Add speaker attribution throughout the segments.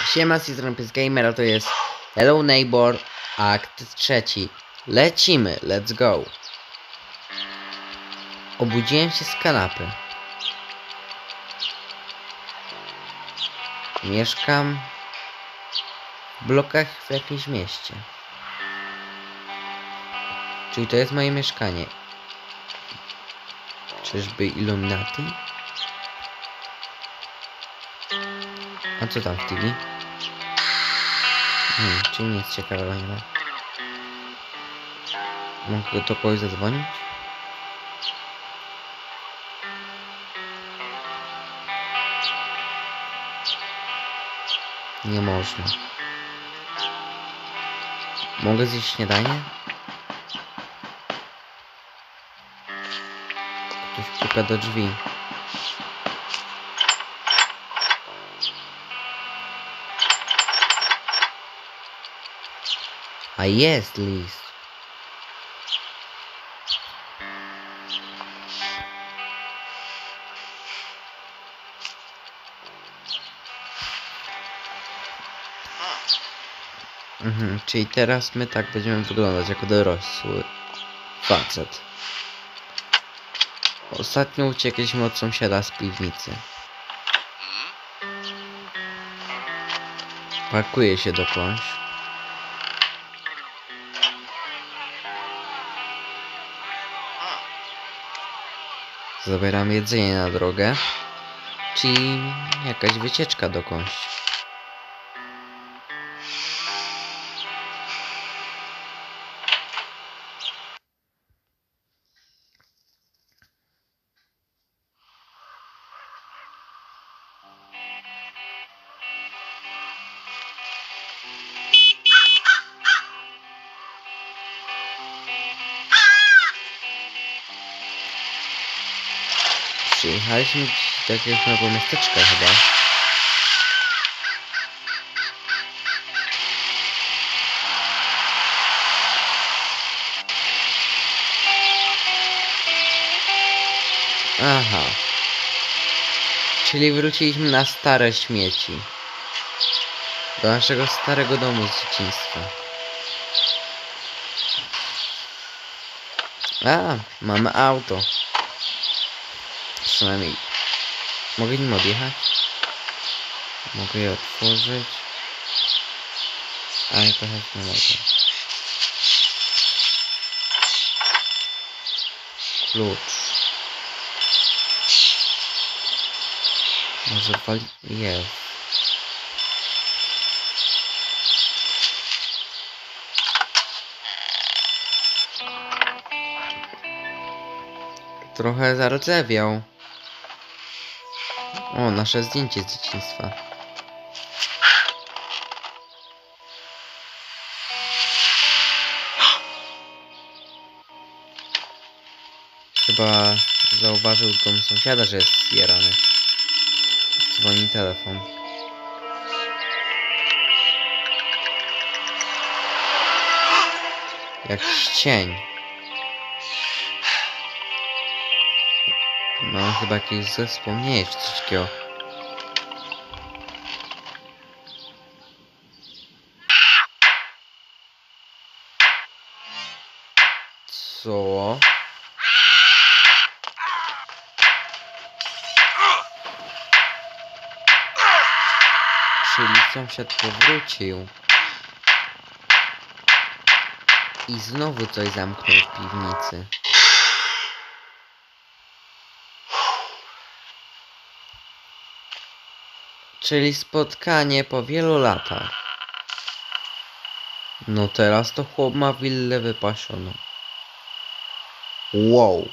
Speaker 1: Siema, z Gamer, a to jest Hello Neighbor, akt 3. Lecimy, let's go. Obudziłem się z kanapy. Mieszkam w blokach w jakimś mieście. Czyli to jest moje mieszkanie. Czyżby Illuminati? A co tam w TV? Czy nic ciekawego nie ma? Mogę do kogoś zadzwonić? Nie można. Mogę zjeść śniadanie? Ktoś puka do drzwi. A jest list. Czyli teraz my tak będziemy wyglądać jako dorosły facet. Ostatnio uciekliśmy od sąsiada z piwnicy. Parkuję się dokądś. Zabieram jedzenie na drogę. Czyli jakaś wycieczka dokądś. Przyjechaliśmy do jakiegoś nowego miasteczka chyba. Aha. Czyli wróciliśmy na stare śmieci. Do naszego starego domu z dzieciństwa. Mamy auto. Przynajmniej mogę nim odjechać. Mogę je otworzyć. Ale trochę nie mogę. Klucz. Może wali... Jest. Trochę zardzewiał. O, nasze zdjęcie z dzieciństwa. Chyba zauważył dom sąsiada, że jest zjarany. Dzwoni telefon. Jakiś cień. No, chyba jakieś złe wspomnienie czy coś takiego. Co? Czyli sąsiad powrócił. I znowu coś zamknął w piwnicy. Czyli spotkanie po wielu latach. No teraz to chłop ma willę wypasioną. Wow.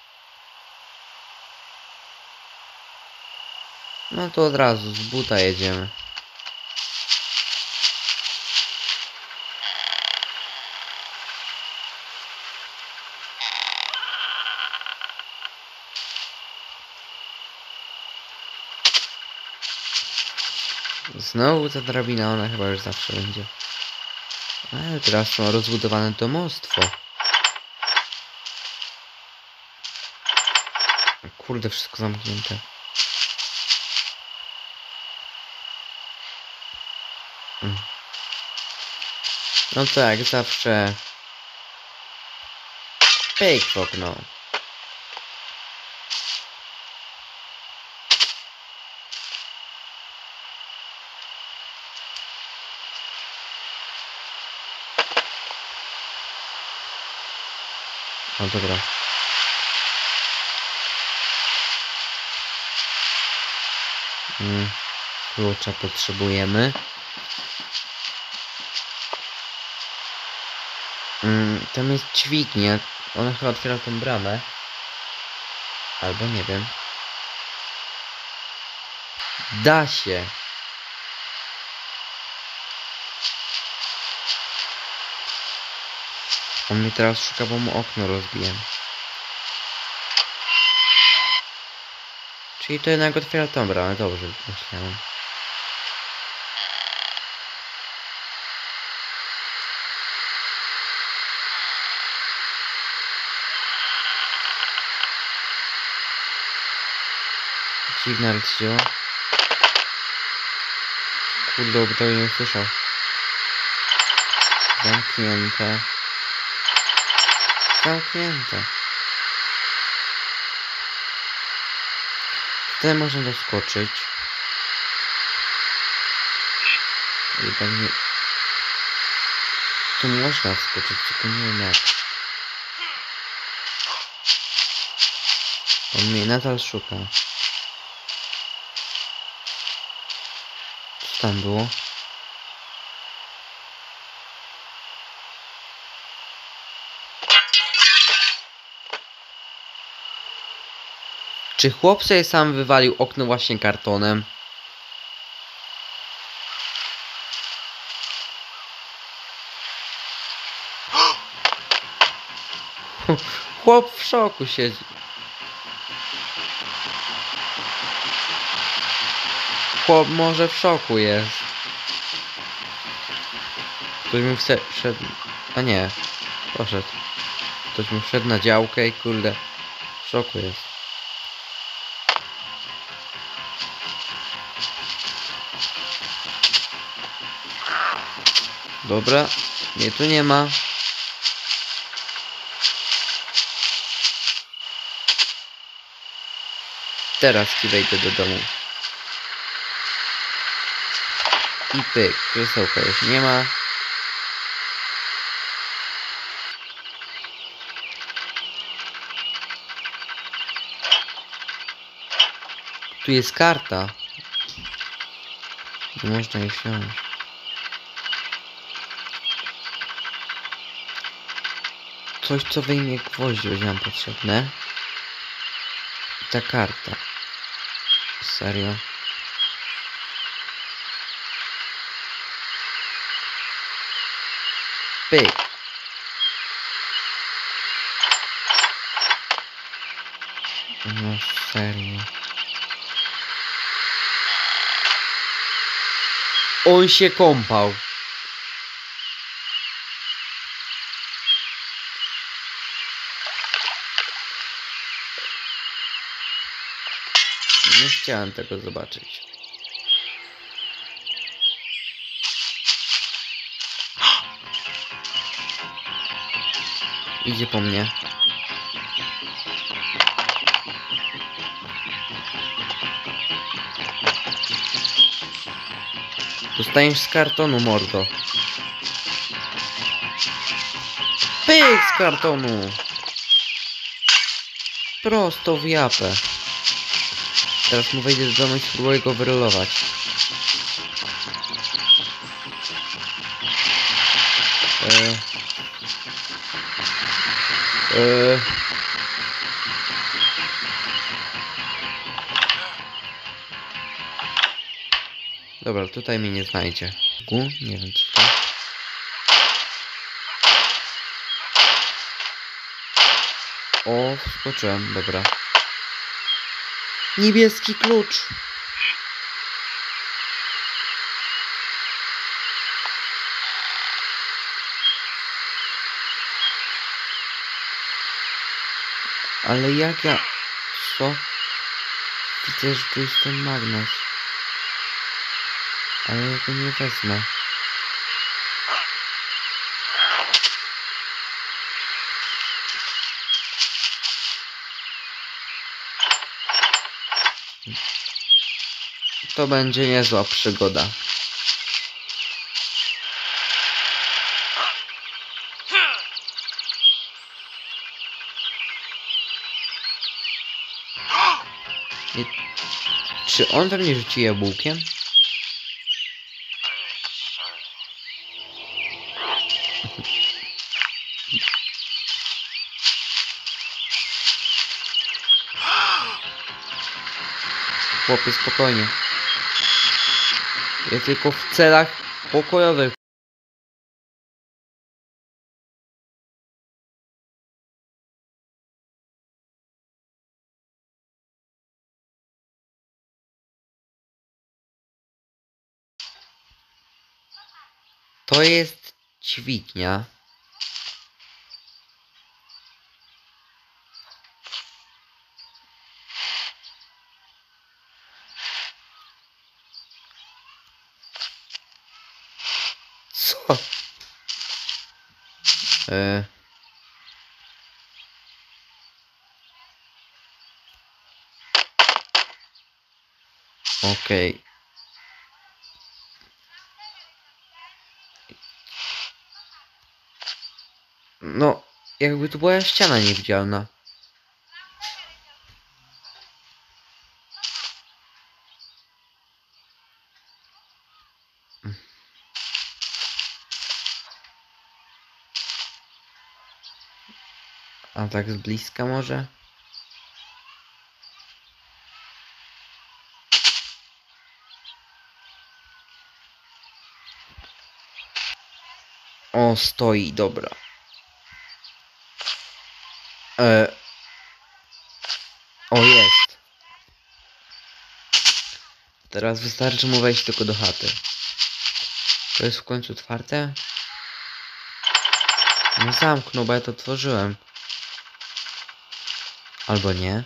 Speaker 1: No to od razu z buta jedziemy. Znowu ta drabina, ona chyba już zawsze będzie. Ale teraz ma rozbudowane domostwo. Kurde, wszystko zamknięte. No tak, zawsze... Pyk w okno. No dobra. Klucza potrzebujemy. Tam jest dźwignia. Ona chyba otwiera tą bramę. Albo nie wiem. Da się. On mnie teraz szuka, bo mu okno rozbiłem. Czyli to jednak otwiera tą bramę. Dobrze myślałem. Dziwne, ale się działa. Kurde, by tego nie usłyszał. Zamknięte. Zamknięte. Tutaj można doskoczyć. I pewnie... Tu można wskoczyć, tylko nie wiem jak. On mnie nadal szuka. Co tam było? Czy chłop sobie sam wywalił okno właśnie kartonem? Chłop w szoku siedzi. Chłop może w szoku jest. Ktoś mu wszedł... A nie. Poszedł. Ktoś mu wszedł na działkę i kurde. W szoku jest. Dobra. Mnie tu nie ma. Teraz ci wejdę do domu. I pyk. Krzesełka już nie ma. Tu jest karta. Nie można jej wziąć. Coś, co wyjmie gwoździe, będzie nam potrzebne. I ta karta. Serio. Pyk. No serio. On się kąpał. Nie chciałem tego zobaczyć. Idzie po mnie. Dostaniesz z kartonu, mordo. Pyk z kartonu. Prosto w japę. Teraz mu wejdzie do domu i spróbuję go wyrolować. Dobra, tutaj mnie nie znajdzie. Nie wiem co to. O, wskoczyłem, dobra. Niebieski klucz. Ale jak ja... Co? Widzę, że tu jest ten magnes. Ale ja go nie wezmę. To będzie niezła przygoda. I... Czy on we mnie rzuci jabłkiem? Chłopie, spokojnie. Ja tylko w celach pokojowych. To jest dźwignia. Co? Okej. No, jakby tu była ściana niewidzialna. A tak z bliska może? O, stoi, dobra. O, jest. Teraz wystarczy mu wejść tylko do chaty. To jest w końcu otwarte? No zamknął, bo ja to otworzyłem. Albo nie.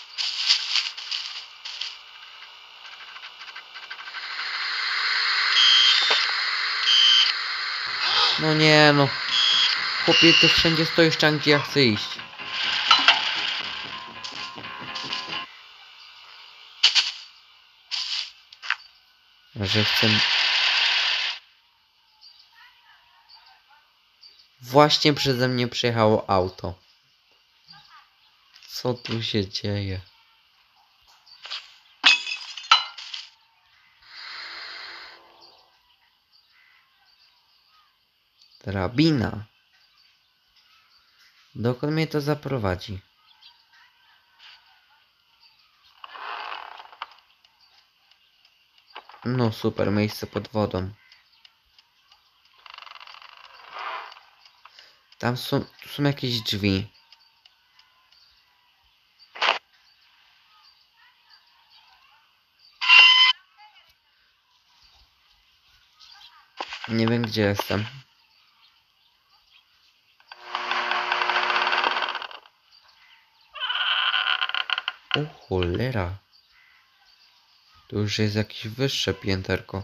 Speaker 1: No nie no. Chłopie, ty wszędzie stoisz tam, gdzie ja chcę iść. Że chcę... Właśnie przeze mnie przejechało auto. Co tu się dzieje? Drabina. Dokąd mnie to zaprowadzi? No super, miejsce pod wodą. Tam są, tu są jakieś drzwi. Nie wiem, gdzie jestem. O cholera. To już jest jakieś wyższe pięterko.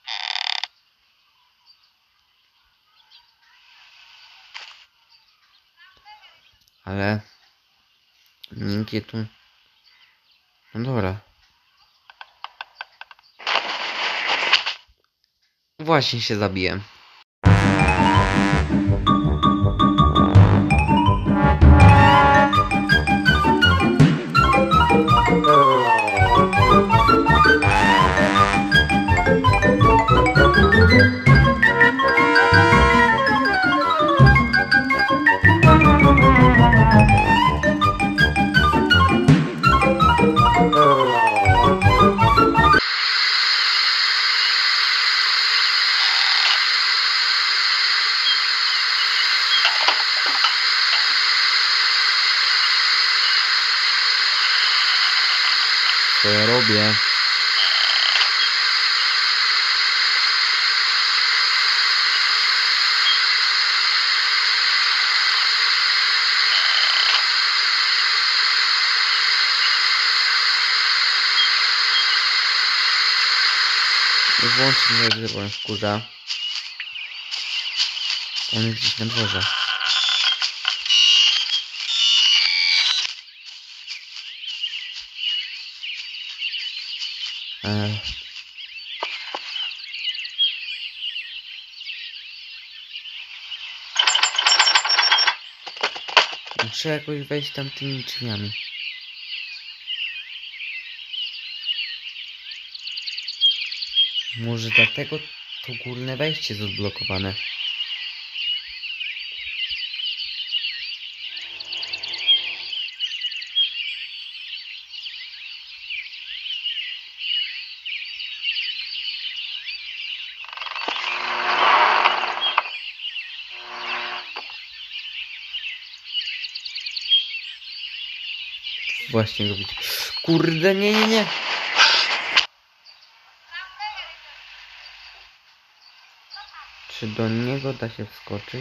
Speaker 1: Ale... Nikt tu... No dobra. Właśnie się zabiłem. Co ja robię? Włączę mnie, bo on wkurza. On jest gdzieś na dworze. Muszę jakoś wejść tam tymi drzwiami. Może dlatego to górne wejście jest odblokowane. Właśnie go widzę. Kurde, nie. Czy do niego da się wskoczyć?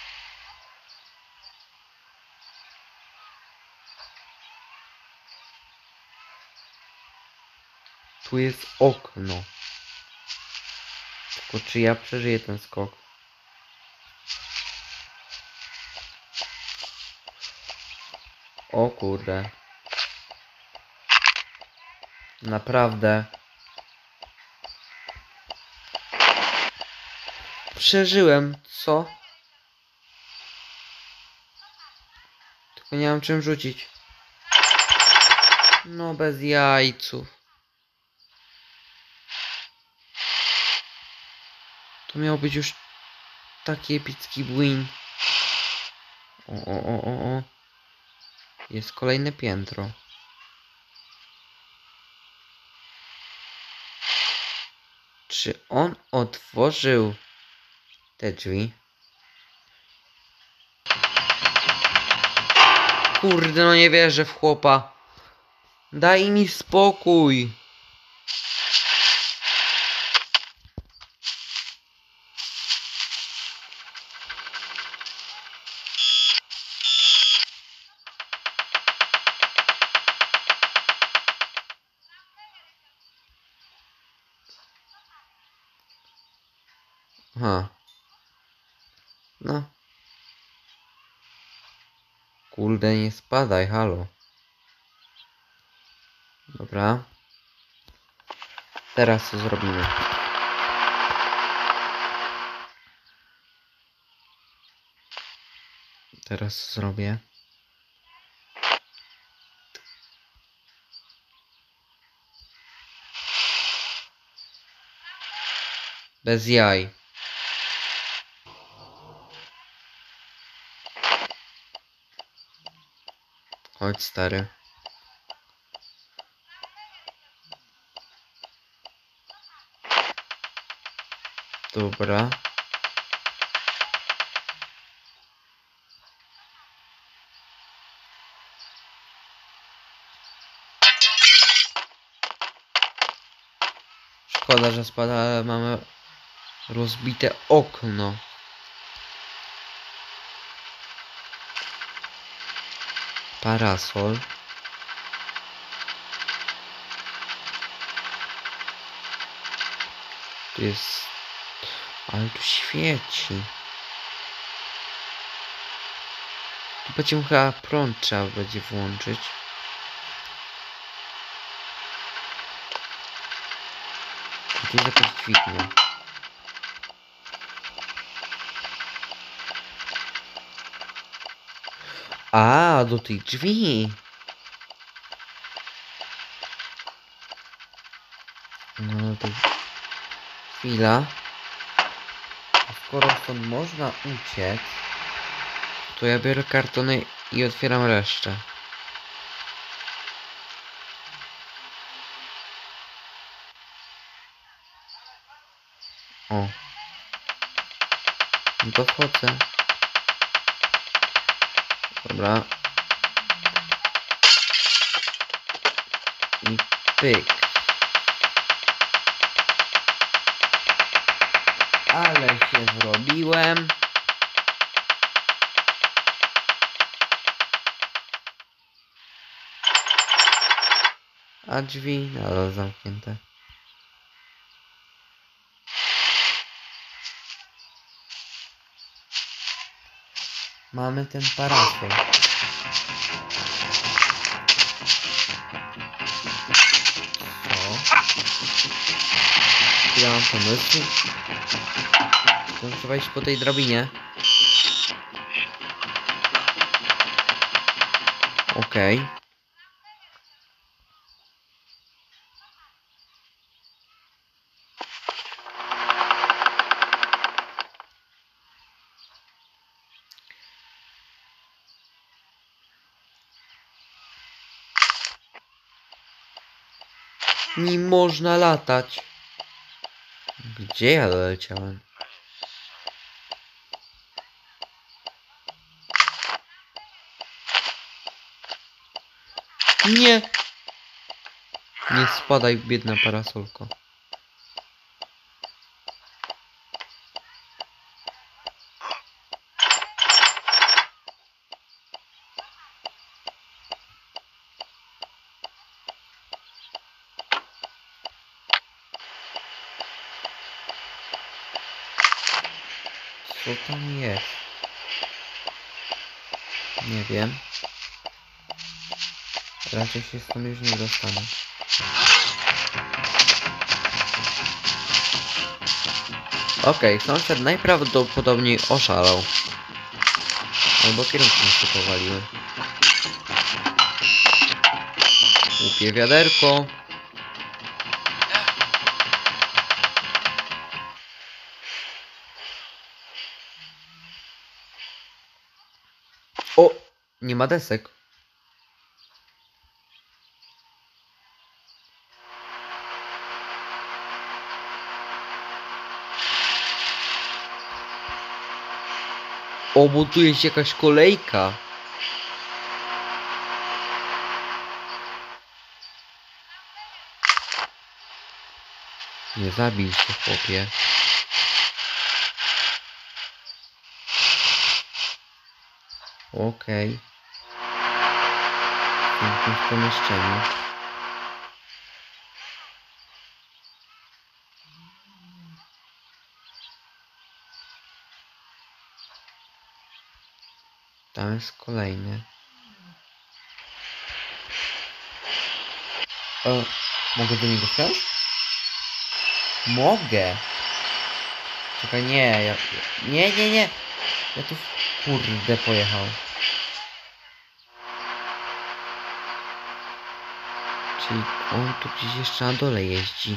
Speaker 1: Tu jest okno. Tylko czy ja przeżyję ten skok? O kurde. Naprawdę. Przeżyłem, co? Tylko nie mam czym rzucić. No bez jajców. To miał być już taki epicki win. O. Jest kolejne piętro. Czy on otworzył te drzwi? Kurde, no nie wierzę w chłopa. Daj mi spokój. Aha. No. Kurde, nie spadaj, halo. Dobra. Teraz co zrobimy? Teraz co zrobię? Bez jaj. Chodź, stary. Dobra. Szkoda, że spada, ale mamy rozbite okno. Parasol. Tu jest... Ale tu świeci. Tu będzie chyba prąd trzeba będzie włączyć. I tu jest jakaś dźwignia. A, do tych drzwi. No to... Chwila. A skoro stąd można uciec, to ja biorę kartony i otwieram resztę. O. No to wchodzę. Dobra. I pyk. Ale się zrobiłem. A drzwi nadal zamknięte. Mamy ten parasol. Co? Ja mam pomysł. To trzeba iść po tej drabinie. Okej. Nie można latać. Gdzie ja doleciałem? Nie! Nie spadaj, biedna parasolko. Co tam jest? Nie wiem. Raczej się stąd już nie dostanę. Okej, sąsiad najprawdopodobniej oszalał. Albo kierunki mi się powaliły. Łupie wiaderko. O! Nie ma desek. O, bo tu jest jakaś kolejka. Nie zabij się, chłopie. Okej. W jakimś pomieszczeniu. Tam jest kolejny. Mogę do niego wsiąść? Mogę. Czekaj, nie, nie. Ja tu kurde pojechał. Czyli on tu gdzieś jeszcze na dole jeździ.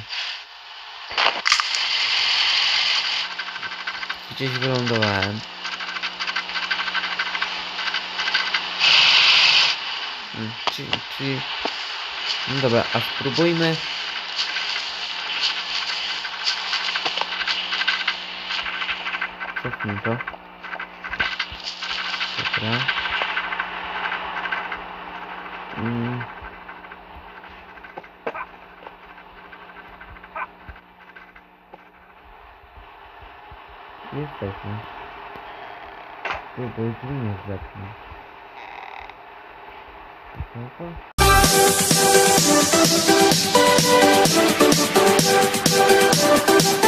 Speaker 1: Gdzieś wylądowałem. Czyli... No dobra, a spróbujmy... Cofnij to. Dobra. Jesteśmy. Spróbuj drzwi nie zepnąć. No to...